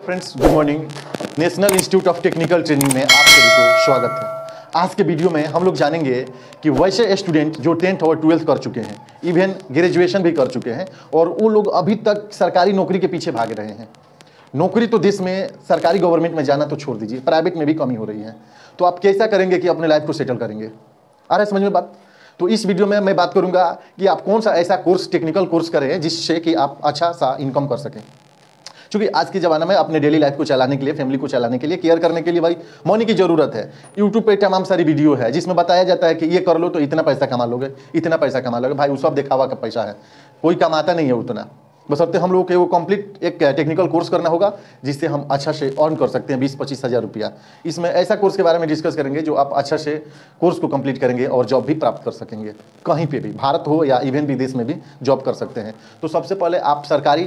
Friends, good morning. National institute of technical training में आप सभी को स्वागत है। आज के वीडियो में हम लोग जानेंगे कि वैसे स्टूडेंट जो 10th और 12th कर चुके हैं, इवन ग्रेजुएशन भी कर चुके हैं और वो लोग अभी तक सरकारी नौकरी के पीछे भाग रहे हैं। नौकरी तो देश में सरकारी गवर्नमेंट में जाना तो छोड़ दीजिए, प्राइवेट में भी कमी हो रही है। तो आप कैसा करेंगे कि अपने लाइफ को सेटल करेंगे? आ रहा है समझ में बात? तो इस वीडियो में मैं बात करूंगा कि आप कौन सा ऐसा कोर्स, टेक्निकल कोर्स करें जिससे कि आप अच्छा सा इनकम कर सकें। क्योंकि आज के ज़माने में अपने डेली लाइफ को चलाने के लिए, फैमिली को चलाने के लिए, केयर करने के लिए भाई मनी की ज़रूरत है। यूट्यूब पे तमाम सारी वीडियो है जिसमें बताया जाता है कि ये कर लो तो इतना पैसा कमा लोगे, इतना पैसा कमा लोगे। भाई वो सब दिखावा का पैसा है, कोई कमाता नहीं है उतना। बशर्ते हम लोग को वो कंप्लीट एक टेक्निकल कोर्स करना होगा जिससे हम अच्छा से अर्न कर सकते हैं 20-25 हज़ार रुपया। इसमें ऐसा कोर्स के बारे में डिस्कस करेंगे जो आप अच्छा से कोर्स को कंप्लीट करेंगे और जॉब भी प्राप्त कर सकेंगे, कहीं पे भी, भारत हो या इवन विदेश में भी जॉब कर सकते हैं। तो सबसे पहले आप सरकारी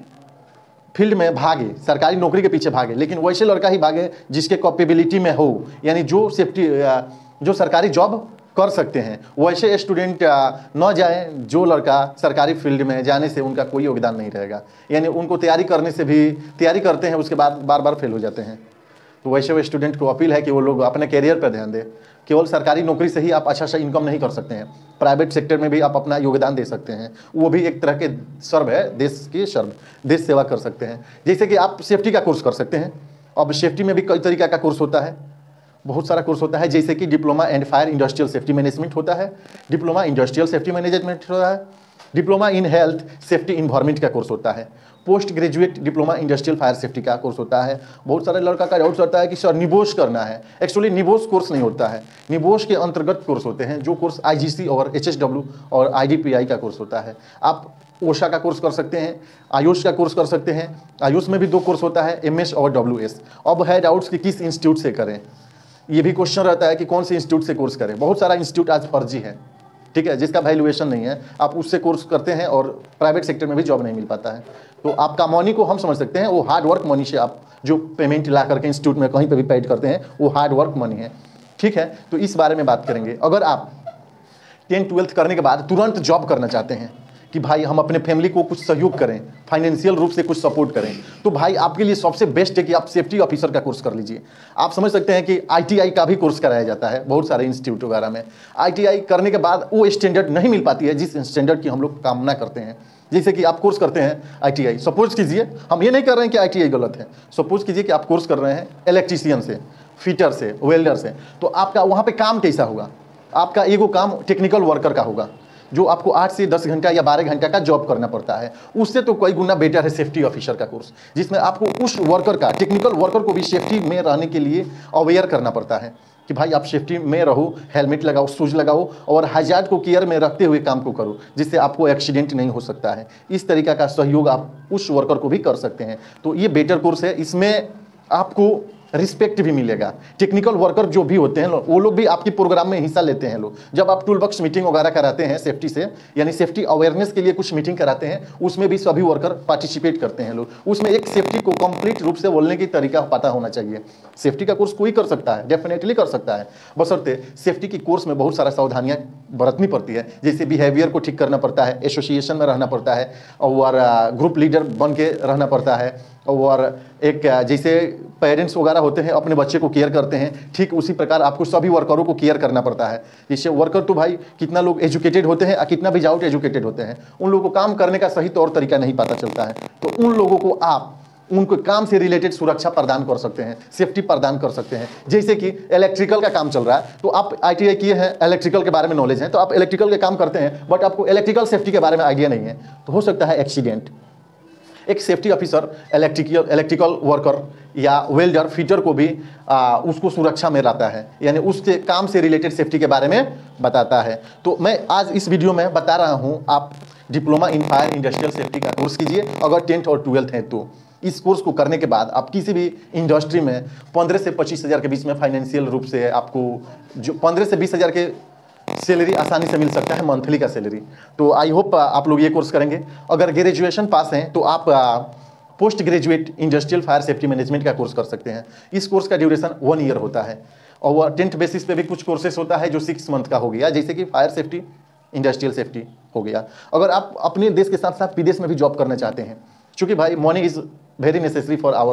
फील्ड में भागे, सरकारी नौकरी के पीछे भागे, लेकिन वैसे लड़का ही भागे जिसके कैपेबिलिटी में हो, यानी जो सेफ्टी, जो सरकारी जॉब कर सकते हैं। वैसे स्टूडेंट न जाए जो लड़का सरकारी फील्ड में जाने से उनका कोई योगदान नहीं रहेगा, यानी उनको तैयारी करने से भी, तैयारी करते हैं उसके बाद बार बार फेल हो जाते हैं। तो वैसे वो स्टूडेंट को अपील है कि वो लोग अपने कैरियर पर ध्यान दें। केवल सरकारी नौकरी से ही आप अच्छा सा इनकम नहीं कर सकते हैं, प्राइवेट सेक्टर में भी आप अपना योगदान दे सकते हैं। वो भी एक तरह के सर्व है, देश की सर्व, देश सेवा कर सकते हैं। जैसे कि आप सेफ्टी का कोर्स कर सकते हैं। अब सेफ्टी में भी कई तरीका का कोर्स होता है, बहुत सारा कोर्स होता है। जैसे कि diploma and fire industrial safety management होता है, डिप्लोमा इंडस्ट्रियल सेफ्टी मैनेजमेंट होता है, diploma in health safety environment का कोर्स होता है, post graduate diploma industrial fire safety का कोर्स होता है। बहुत सारे लड़का का डाउट होता है कि सर निबोश करना है। एक्चुअली निबोश कोर्स नहीं होता है, निबोश के अंतर्गत कोर्स होते हैं, जो कोर्स IGC और HSW और IDPI का कोर्स होता है। आप ओशा का कोर्स कर सकते हैं, आयुष का कोर्स कर सकते हैं। आयुष में भी 2 कोर्स होता है, MS और WS। अब है डाउट्स कि किस इंस्टीट्यूट से करें, ये भी क्वेश्चन रहता है कि कौन से इंस्टीट्यूट से कोर्स करें। बहुत सारा इंस्टीट्यूट आज फर्जी है, ठीक है, जिसका वैल्यूएशन नहीं है। आप उससे कोर्स करते हैं और प्राइवेट सेक्टर में भी जॉब नहीं मिल पाता है। तो आपका मनी को हम समझ सकते हैं, वो हार्ड वर्क मनी से आप जो पेमेंट ला करके इंस्टीट्यूट में कहीं पर भी पेड करते हैं, वो हार्ड वर्क मनी है, ठीक है। तो इस बारे में बात करेंगे। अगर आप 10th-12th करने के बाद तुरंत जॉब करना चाहते हैं कि भाई हम अपने फैमिली को कुछ सहयोग करें, फाइनेंशियल रूप से कुछ सपोर्ट करें, तो भाई आपके लिए सबसे बेस्ट है कि आप सेफ्टी ऑफिसर का कोर्स कर लीजिए। आप समझ सकते हैं कि ITI का भी कोर्स कराया जाता है बहुत सारे इंस्टीट्यूट वगैरह में। ITI करने के बाद वो स्टैंडर्ड नहीं मिल पाती है जिस स्टैंडर्ड की हम लोग कामना करते हैं। जैसे कि आप कोर्स करते हैं ITI, सपोज कीजिए, हम ये नहीं कर रहे हैं कि ITI गलत है, सपोज कीजिए कि आप कोर्स कर रहे हैं इलेक्ट्रीशियन से, फिटर से, वेल्डर से, तो आपका वहाँ पे काम कैसा होगा? आपका एगो काम टेक्निकल वर्कर का होगा, जो आपको 8 से 10 घंटा या 12 घंटा का जॉब करना पड़ता है। उससे तो कई गुना बेटर है सेफ्टी ऑफिसर का कोर्स, जिसमें आपको उस वर्कर का, टेक्निकल वर्कर को भी सेफ्टी में रहने के लिए अवेयर करना पड़ता है कि भाई आप सेफ्टी में रहो, हेलमेट लगाओ, शूज लगाओ और हैजार्ड को केयर में रखते हुए काम को करो, जिससे आपको एक्सीडेंट नहीं हो सकता है। इस तरीका का सहयोग आप उस वर्कर को भी कर सकते हैं। तो ये बेटर कोर्स है, इसमें आपको रिस्पेक्ट भी मिलेगा। टेक्निकल वर्कर जो भी होते हैं वो लोग भी आपके प्रोग्राम में हिस्सा लेते हैं। लोग जब आप टूल बॉक्स मीटिंग वगैरह कराते हैं सेफ्टी से, यानी सेफ्टी अवेयरनेस के लिए कुछ मीटिंग कराते हैं, उसमें भी सभी वर्कर पार्टिसिपेट करते हैं। लोग उसमें एक सेफ्टी को कंप्लीट रूप से बोलने की तरीका पता होना चाहिए। सेफ्टी का कोर्स कोई कर सकता है, डेफिनेटली कर सकता है, बशर्ते सेफ्टी की कोर्स में बहुत सारा सावधानियाँ बरतनी पड़ती है। जैसे बिहेवियर को ठीक करना पड़ता है, एसोसिएशन में रहना पड़ता है और ग्रुप लीडर बन के रहना पड़ता है, और एक जैसे पेरेंट्स वगैरह होते हैं अपने बच्चे को केयर करते हैं, ठीक उसी प्रकार आपको सभी वर्करों को केयर करना पड़ता है। जैसे वर्कर तो भाई कितना लोग एजुकेटेड होते हैं, कितना भी विदाउट एजुकेटेड होते हैं, उन लोगों को काम करने का सही तौर तरीका नहीं पता चलता है। तो उन लोगों को आप उनको काम से रिलेटेड सुरक्षा प्रदान कर सकते हैं, सेफ्टी प्रदान कर सकते हैं। जैसे कि इलेक्ट्रिकल का काम चल रहा है, तो आप ITI किए हैं, इलेक्ट्रिकल के बारे में नॉलेज है, तो आप इलेक्ट्रिकल के काम करते हैं, बट आपको इलेक्ट्रिकल सेफ्टी के बारे में आइडिया नहीं है, तो हो सकता है एक्सीडेंट। एक सेफ्टी ऑफिसर इलेक्ट्रिकल वर्कर या वेल्डर, फिटर को भी उसको सुरक्षा में रहता है, यानी उसके काम से रिलेटेड सेफ्टी के बारे में बताता है। तो मैं आज इस वीडियो में बता रहा हूँ, आप diploma in fire industrial safety का कोर्स कीजिए अगर 10th और 12th है तो। इस कोर्स को करने के बाद आप किसी भी इंडस्ट्री में 15 से 25 हज़ार के बीच में फाइनेंशियल रूप से आपको जो 15 से 20 हज़ार के सैलरी आसानी से मिल सकता है, मंथली का सैलरी। तो आई होप आप लोग ये कोर्स करेंगे। अगर ग्रेजुएशन पास हैं तो आप post graduate industrial fire safety management का कोर्स कर सकते हैं। इस कोर्स का ड्यूरेशन 1 ईयर होता है और वह 10th बेसिस पे भी कुछ कोर्सेस होता है जो 6 मंथ का हो गया, जैसे कि फायर सेफ्टी, इंडस्ट्रियल सेफ्टी हो गया। अगर आप अपने देश के साथ साथ विदेश में भी जॉब करना चाहते हैं, क्योंकि भाई money is very necessary for our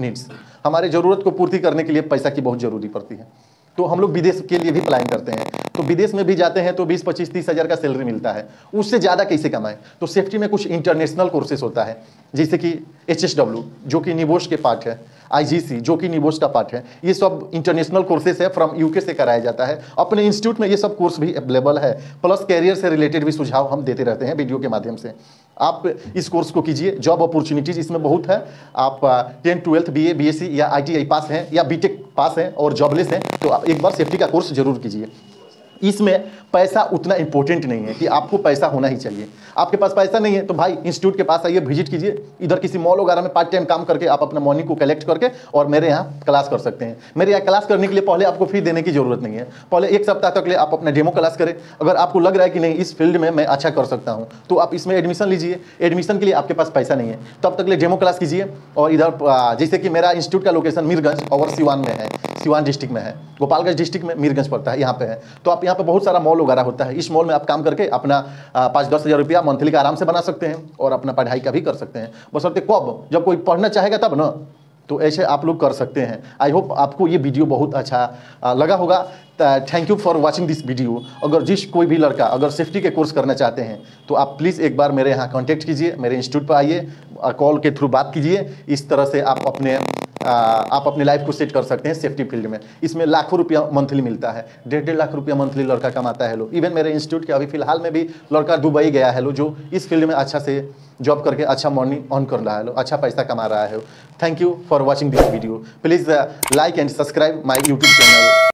needs. हमारे ज़रूरत को पूर्ति करने के लिए पैसा की बहुत ज़रूरी पड़ती है, तो हम लोग विदेश के लिए भी प्लान करते हैं। तो विदेश में भी जाते हैं तो 20-25-30 हज़ार का सैलरी मिलता है, उससे ज़्यादा कैसे कमाएं? तो सेफ्टी में कुछ इंटरनेशनल कोर्सेज होता है, जैसे कि HSW जो कि निबोश के पार्ट है, IGC जो कि निबोश का पार्ट है, ये सब इंटरनेशनल कोर्सेज है, फ्रॉम UK से कराया जाता है। अपने इंस्टीट्यूट में ये सब कोर्स भी अवेलेबल है, प्लस कैरियर से रिलेटेड भी सुझाव हम देते रहते हैं वीडियो के माध्यम से। आप इस कोर्स को कीजिए, जॉब अपॉर्चुनिटीज इसमें बहुत है। आप 10th 12th BA BSc या ITI पास हैं या BTech पास हैं और जॉबलेस हैं, तो आप एक बार सेफ्टी का कोर्स जरूर कीजिए। इसमें पैसा उतना इंपॉर्टेंट नहीं है कि आपको पैसा होना ही चाहिए। आपके पास पैसा नहीं है तो भाई इंस्टीट्यूट के पास आइए, विजिट कीजिए, इधर किसी मॉल वगैरह में पार्ट टाइम काम करके आप अपना मॉर्निंग को कलेक्ट करके और मेरे यहाँ क्लास कर सकते हैं। मेरे यहाँ क्लास करने के लिए पहले आपको फी देने की जरूरत नहीं है। पहले 1 सप्ताह तक ले आप अपना डेमो क्लास करें। अगर आपको लग रहा है कि नहीं इस फील्ड में मैं अच्छा कर सकता हूँ तो आप इसमें एडमिशन लीजिए। एडमिशन के लिए आपके पास पैसा नहीं है तब तक ले डेमो क्लास कीजिए। और इधर जैसे कि मेरा इंस्टीट्यूट का लोकेशन मीरगंज और सिवान में है, सिवान डिस्ट्रिक्ट में है, गोपालगंज डिस्ट्रिक्ट में मीरगंज पड़ता है, यहाँ पे है। तो आप यहाँ पे बहुत सारा मॉल वगैरह होता है, इस मॉल में आप काम करके अपना 5-10 हज़ार रुपया मंथली का आराम से बना सकते हैं और अपना पढ़ाई का भी कर सकते हैं। बशर्ते कब, जब कोई पढ़ना चाहेगा तब ना, तो ऐसे आप लोग कर सकते हैं। आई होप आपको ये वीडियो बहुत अच्छा लगा होगा। Thank you for watching this video. अगर कोई भी लड़का अगर सेफ्टी के कोर्स करना चाहते हैं तो आप प्लीज़ एक बार मेरे यहाँ कॉन्टैक्ट कीजिए, मेरे इंस्टीट्यूट पर आइए, कॉल के थ्रू बात कीजिए। इस तरह से आप अपने लाइफ को सेट कर सकते हैं सेफ्टी फील्ड में। इसमें लाखों रुपया मंथली मिलता है, 1.5 लाख रुपया मंथली लड़का कमाता है लोग। इवन मेरे इंस्टीट्यूट के अभी फिलहाल में भी लड़का दुबई गया है लो, जो इस फील्ड में अच्छा से जॉब करके अच्छा मनी अर्न कर रहा है लो, अच्छा पैसा कमा रहा है। Thank you for watching this video. Please like and subscribe my YouTube channel.